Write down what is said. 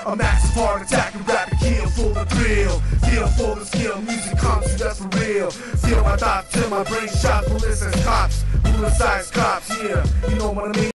A massive heart attack and rap and kill for the thrill. Feel for the skill, music comes to that's for real. Feel my thoughts till my brain shots, police as cops, ruler size cops, yeah, you know what I mean?